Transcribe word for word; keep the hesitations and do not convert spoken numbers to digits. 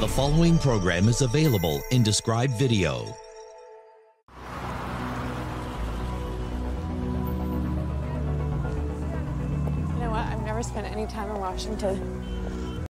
following program is available in described video. You know what? I've never spent any time in Washington.